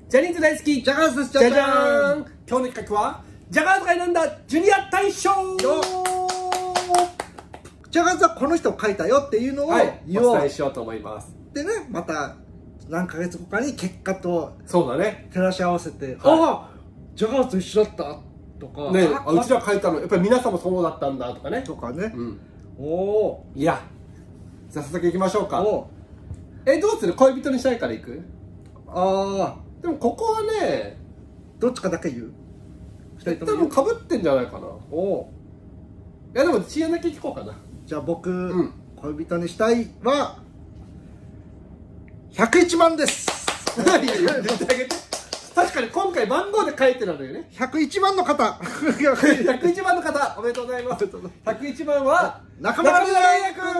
ジャニーズ大好きジャガーズです。 じゃじゃーん。今日の企画はジャガーズが選んだジュニア大賞。 ジャガーズはこの人を書いたよっていうのを言おおう。 伝えしようと思います。 でね、また何ヶ月後かに結果とそうだね。 照らし合わせて、 はああジャガーズと一緒だったとかね、うちら書いたのやっぱり皆さんもそうだったんだとかね。 とかね。 うん。 おおいや、じゃあ早速行きましょうか。 おどうする？恋人にしたいから行く？ ああでもここはね、 どっちかだけ言う。二人多とも言う。 分被ってんじゃないかな。 おおいやでも知恵だけ聞こうかな。 じゃあ僕、 ん恋人にしたいは101万です。 いやいや言ってあげて。確かに今回番号で書いてるのよね。 101万の方 101番の方おめでとうございます。101番は中村玲也君。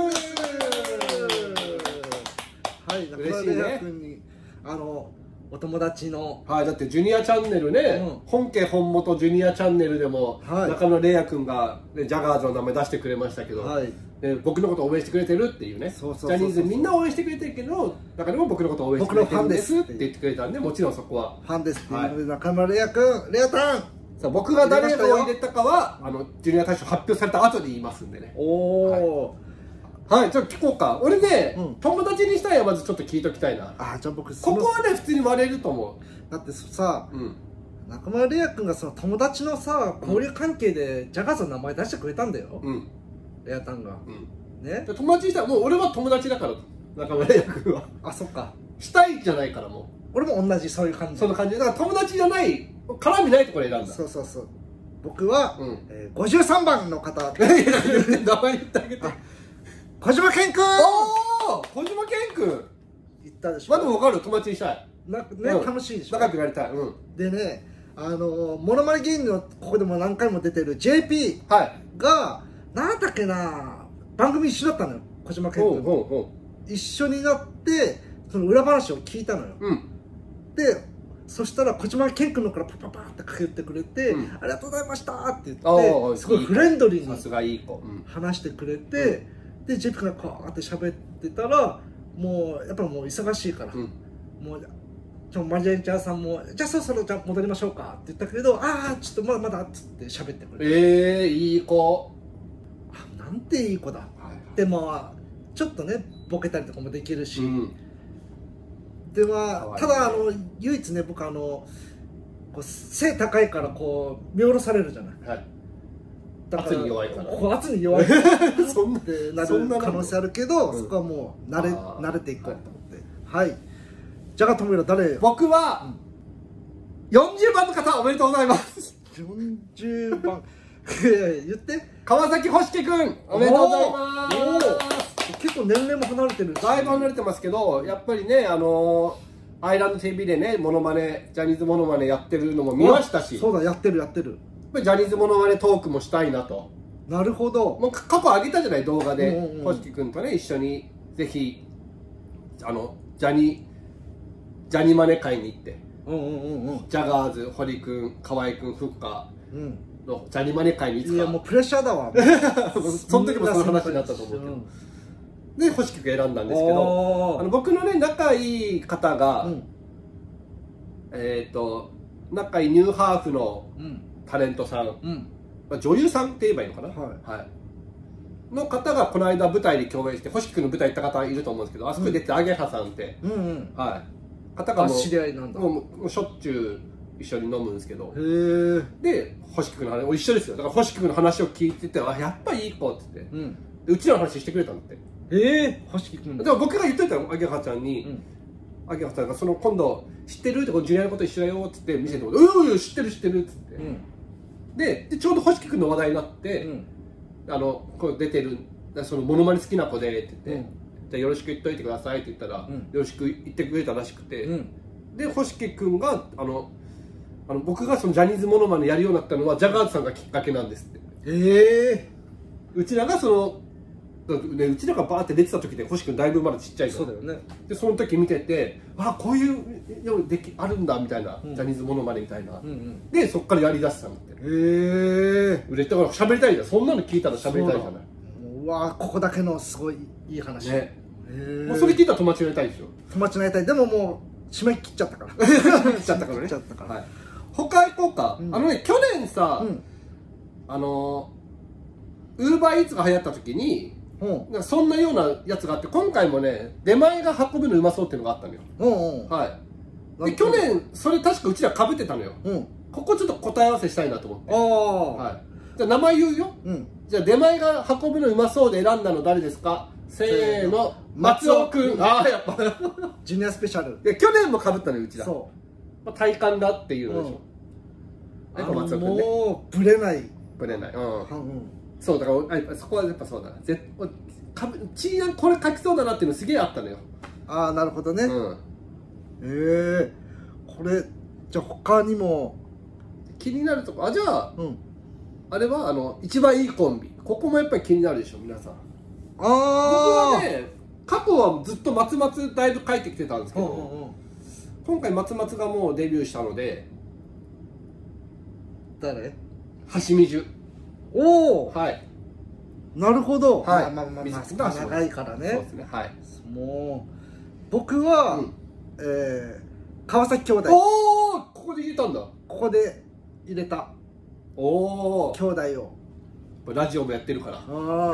はい、中村玲也君にお友達のはい、だってジュニアチャンネルね、本家本元ジュニアチャンネルでも、中野玲也君が、ね、ジャガーズの名前出してくれましたけど、僕のことを応援してくれてるっていうね、ジャニーズみんな応援してくれてるけど、中でも僕のことを応援してくれてるんですって言ってくれたんで、もちろんそこはファンですっていうので、中村玲也君、玲也さん、 さあ僕が誰を入れたかはジュニア大賞発表された後で言いますんでね。 おお、 はい、ちょっと聞こうか。俺ね、友達にしたいはまずちょっと聞いときたいな。 あ、じゃあ僕ここはね普通に割れると思う。だってさ、 う。 中村玲也君がその友達のさ交流関係でジャガーズの名前出してくれたんだよ、玲也さんが。ね、 友達にしたらもう俺は友達だから中村玲也君は。 あ、そっか。 したいじゃないからもう。 俺も同じそういう感じ。 そんな感じだから友達じゃない絡みないところ選んだ。 そうそうそう。僕は53番の方。 名前言ってあげて。 小島健君。 おお、小島健君。 言ったでしょ。 まだ分かる？友達にしたい。 ね、楽しいでしょ。 仲良くなりたい。 でね、モノマネ芸人のここでも何回も出てる JP がなんだっけな、番組一緒だったのよ、小島健君と。一緒になってその裏話を聞いたのよ。でそしたら小島健君のからパパパってかけてくれて、ありがとうございましたって言って、すごいフレンドリーに話してくれて、で JP 君がこうやって喋ってたら、もうやっぱもう忙しいから、もうマネージャーさんもじゃあそろそろじゃあ戻りましょうかって言ったけど、ああちょっとまだっつって喋ってくれて、 いい子。 なんていい子だ。でもちょっとねボケたりとかもできるし、ではただ唯一ね、僕こう背高いからこう見下ろされるじゃない。だから圧に弱いから圧に弱いそんなってなる可能性あるけど、そこはもう慣れていこうと思って。はい、じゃあ友達誰？ 僕は40番の方おめでとうございます。 40番言って。 川崎星輝くんおめでとうございます。 結構年齢も離れてるし、 だいぶ離れてますけど、やっぱりねアイランド TV でねモノマネ、ジャニーズモノマネやってるのも見ましたし、 そうだ、やってるやってる。 ジャニーズモノマネトークもしたいなと。 なるほど。 もう過去上げたじゃない、動画で星輝くんとね一緒にぜひジャニマネ会に行って、ジャガーズ、堀くん、河合くん、ふっかのジャニマネ会にいつか。 いやもうプレッシャーだわその時もその話になったと思うけど、で星輝くん選んだんですけど、僕のね仲いい方が、仲いいニューハーフのタレントさん、女優さんって言えばいいのかな、の方がこの間舞台で共演して、星輝くんの舞台行った方いると思うんですけど、あそこに出てアゲハさんって方がもうしょっちゅう一緒に飲むんですけど、で星輝くんの話一緒ですよ。だから星輝くんの話を聞いてて、やっぱりいい子って言って、うちらの話してくれたんだって。 星輝くんでも僕が言っといたの、アゲハちゃんに。アゲハちゃんが今度知ってるって、ジュニアのこと一緒だよって言って見せてもらって、知ってる知ってるって言って、でちょうど星輝くんの話題になって、これ出てるそのモノマネ好きな子でって言って、じゃあよろしく言っといてくださいって言ったら、よろしく言ってくれたらしくて、で星輝くんが僕がそのジャニーズモノマネやるようになったのはジャガーズさんがきっかけなんですって。うちらがうちらがバーって出てた時で星君だいぶまだちっちゃいから、 そうだよね。 でその時見てて、こういうあるんだみたいな、ジャニーズモノマネみたいな、でそっからやりだしたんだって。嬉しい。だから喋りたいじゃん、そんなの聞いたら喋りたいじゃない。 うわ、ここだけのすごいいい話ね。 もうそれ聞いたら友達になりたいでしょ。 友達になりたい。でももう締め切っちゃったから切っちゃったからね。 切っちゃったから、 はい、他行こうか。去年さ、ウーバーイーツが流行った時に、なんかそんなようなやつがあって、今回もね、出前が運ぶのうまそうっていうのがあったのよ。はい。で、去年、それ確かうちら被ってたのよ。ここちょっと答え合わせしたいなと思って。はい。じゃあ名前言うよ。じゃあ出前が運ぶのうまそうで選んだの誰ですか？せーの、松尾くん。ああ、やっぱ。 ジュニアスペシャル。 いや、去年も被ったのよ、うちら。 そう。 体感だっていうのでしょ。やっぱ松尾くんね。 もう、ぶれない。 ぶれない。そうだからそこはやっぱそうだな。ちーやんこれ書きそうだなっていうのすげえあったのよ。 ああ、なるほどね。これじゃあ他にも気になるとこ、じゃあ、あれは一番いいコンビ、ここもやっぱり気になるでしょ皆さん。僕はね、過去はずっと松松だいぶ書いてきてたんですけど、今回松松がもうデビューしたので、 誰？ 橋見樹。 おお、 はい、 なるほど。 はい、 長いからね。 そうですね。はい。 もう僕は川崎兄弟。 おお、ここで入れたんだ。 ここで入れた。 おお、 兄弟をラジオもやってるから。 お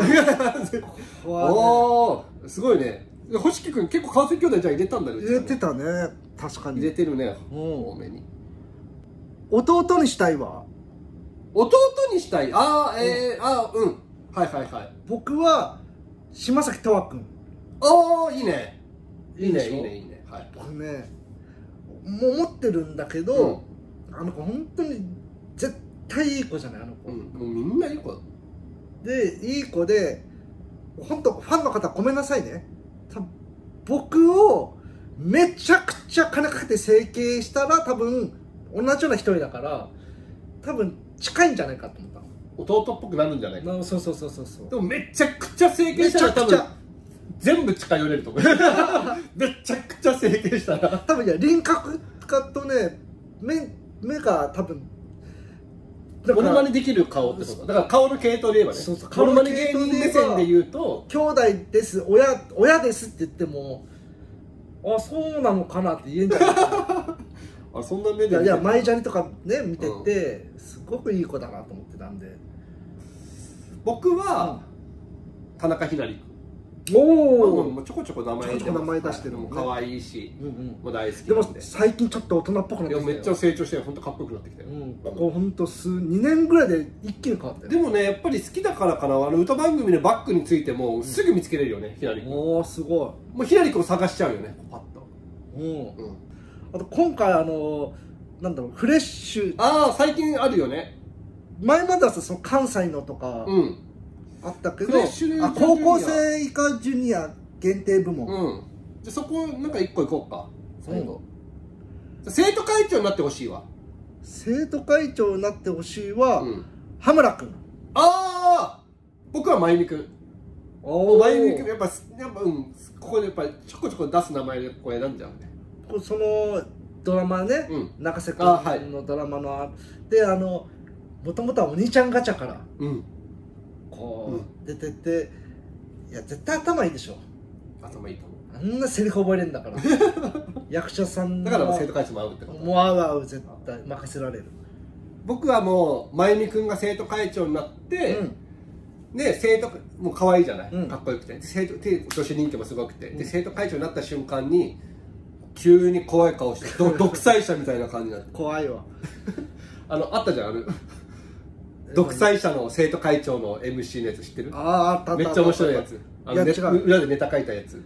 お、すごいね。星木君結構川崎兄弟じゃあ入れたんだね。 入れてたね、確かに。 入れてるね、多めに。 弟にしたいわ。 弟にしたい。はいはいはい。 僕は島崎斗亜君。 ああ、いいね。いいね、いいね、いいね。はい。 僕ね、もう思ってるんだけど、あの子本当に絶対いい子じゃない、あの子。 もうみんないい子で、いい子で、本当ファンの方ごめんなさいね。僕をめちゃくちゃ金かけて整形したら多分同じような一人だから多分近いんじゃないかと思ったの。 弟っぽくなるんじゃないか。 そうでもめちゃくちゃ整形したら多分全部近寄れると思う。めちゃくちゃ整形したら多分いや輪郭家とね目が多分モノマネできる顔ってことだから顔の系統で言えばね。モノマネ芸人目線で言うと兄弟です親ですって言ってもあそうなのかなって言えんじゃないかな。 あ、そんな目でいやマイジャニとかね見ててすごくいい子だなと思ってたんで、 僕は田中ひなり。 おお、 ちょこちょこ名前出してるもん。可愛いしもう大好き。 でも最近ちょっと大人っぽくなってきたよ。 めっちゃ成長して本当かっこよくなってきたよ。 ここ本当2年ぐらいで一気に変わったよ。 でもね、やっぱり好きだからかな、歌番組のバックについてもすぐ見つけれるよね、ひなり君。 おお、すごい。 もうひなり君を探しちゃうよね、パッと。 あと今回なんだろう、フレッシュ。 ああ、最近あるよね。 前まではその関西のとかあったけど、高校生以下ジュニア限定部門。 じゃそこなんか一個行こうか。最後。生徒会長になってほしいわ。 生徒会長になってほしいは羽村君。 ああ、僕はまゆみ君。まゆみ君やっぱここでやっぱりちょこちょこ出す名前でこう選んじゃうね。 そのドラマね、中瀬君のドラマのでもともとはお兄ちゃんガチャからこう出てて、いや絶対頭いいでしょ。 頭いいと思う。 あんなセリフ覚えれるんだから役者さんだから生徒会長も合うってこと。 もう合う絶対任せられる。 僕はもうまゆみ君が生徒会長になってで生徒もう可愛いじゃない、かっこよくて生徒女子人気もすごくてで生徒会長になった瞬間に急に怖い顔して独裁者みたいな感じになって怖いわ。 あったじゃん独裁者の生徒会長の MC のやつ知ってる？ あった。 めっちゃ面白いやつ。裏でネタ書いたやつ。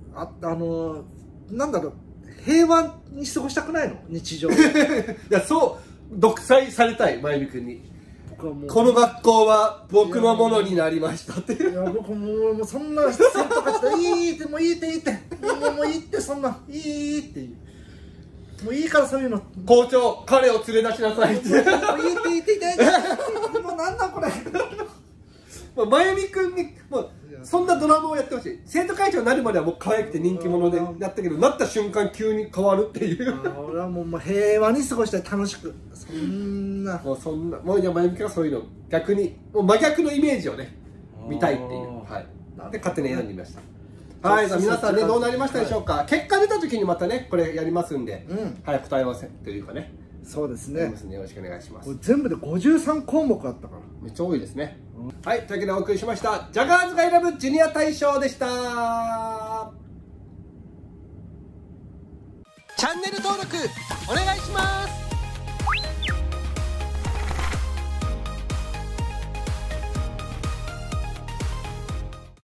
なんだろう、平和に過ごしたくないの日常。いや、そう独裁されたい、まゆみ君に。 僕はもうこの学校は僕のものになりましたっていう。 いや僕もうそんな生徒会長でいいってもういいってもういいってそんないいっていう。もういいからそういうの。 校長、彼を連れ出しなさいって。もういいってもうなんだこれ。 まゆみくんにもうそんなドラマをやってほしい。生徒会長になるまではもう可愛くて人気者でやったけど、なった瞬間急に変わるっていう。 俺はもう平和に過ごしたい、楽しく。そんないやまゆみくんはそういうの逆にもう真逆のイメージをね見たいっていう。はい。で勝手に選んでみました。 はい、皆さんね、どうなりましたでしょうか。結果出た時にまたね、これやりますんで、はい、答え合わせというかね。 そうですね。 よろしくお願いします。 全部で53項目あったから。 めっちゃ多いですね。はい、というわけでお送りしました、ジャガーズが選ぶジュニア大賞でした。チャンネル登録お願いします。